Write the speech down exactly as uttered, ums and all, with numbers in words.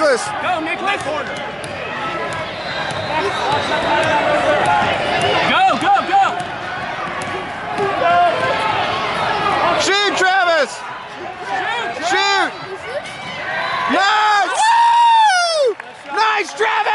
Nicholas. Go, Nicholas. Go, go, go. Shoot, Travis. Shoot. Shoot. Nice. Woo! Nice, Travis.